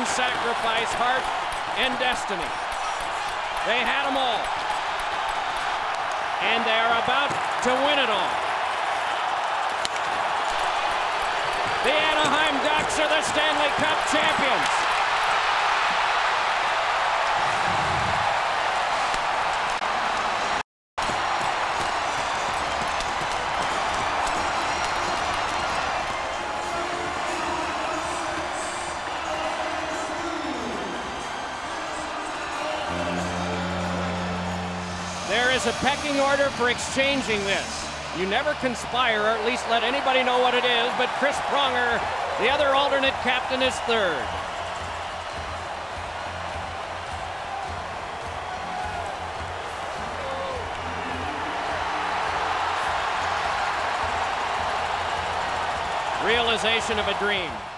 sacrifice, heart, and destiny. They had them all. And they are about to win it all. The Anaheim Ducks are the Stanley Cup champions. There is a pecking order for exchanging this. You never conspire, or at least let anybody know what it is, but Chris Pronger, the other alternate captain, is third. Realization of a dream.